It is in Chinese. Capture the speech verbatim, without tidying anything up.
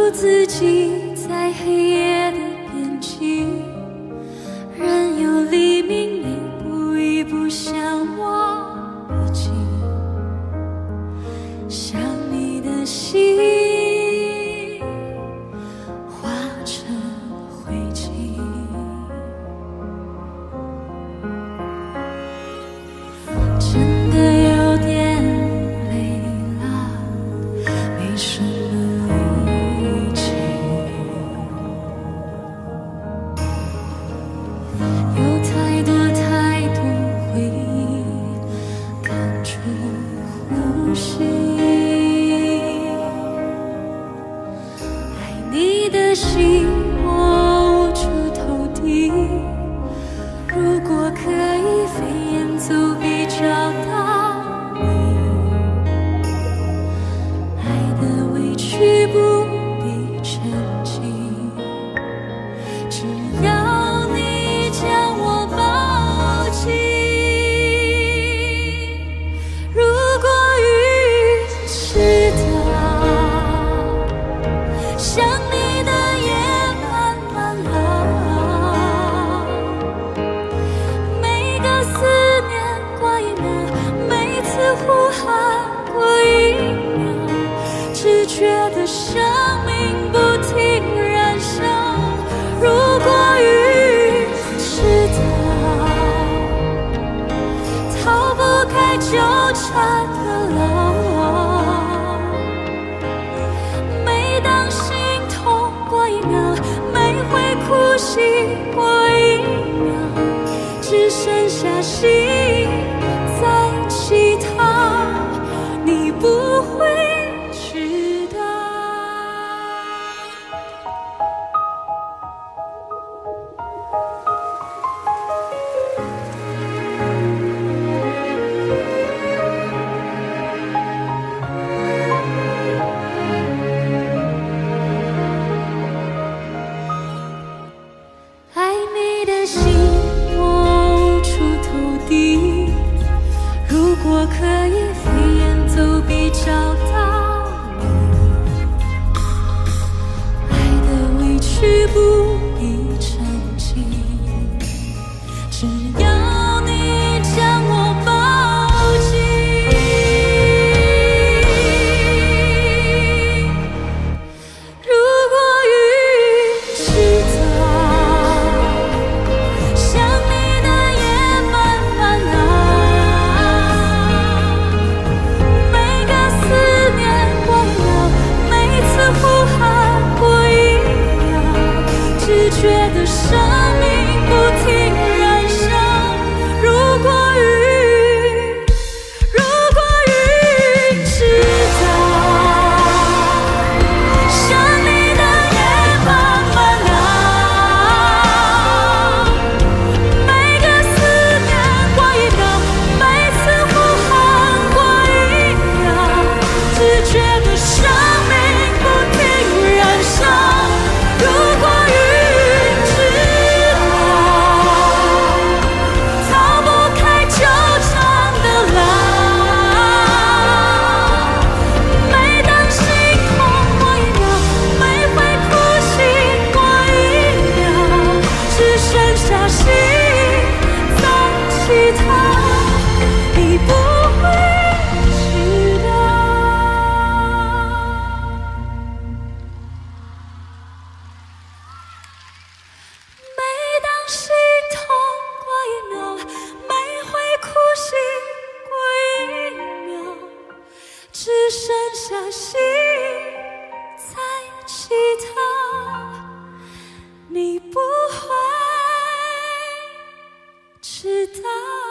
住自己在黑夜的边际，任由黎明一步一步向我逼近，想你的心化成灰烬。真的有点累了，没什么力气，有太多太多回忆赶住呼吸。爱你的心我无处投递，如果可以飞檐走壁找到你，爱的委屈不必沉浸，只要你将我抱紧。如果雨知道想你的夜慢慢老，每个思念过一秒，每次呼喊过一秒，只觉得生命不停燃烧。如果雨知道逃不开纠缠的牢，每当心痛过一秒，每回哭泣过一秒，只剩下心在乞讨，你不会知道。爱你的心我无处投递，如果可以飞檐走壁找到你，爱的委屈不必沉浸，只要你将我抱紧。如果雨知道想你的夜慢慢老，每个思念过一秒，每次呼喊过一秒，只觉得生命不停燃烧。如果雨，如果雨知道想你的夜慢慢老，每个思念过一秒，每次呼喊过一秒，只觉得生命不停燃烧。如果雨知道逃不开纠缠的牢，每当心痛过一秒，每回哭泣过一秒，只剩下心在乞讨，你不会知道。每当心痛过一秒，每回哭泣过一秒，只剩下心在乞讨，你不会知道。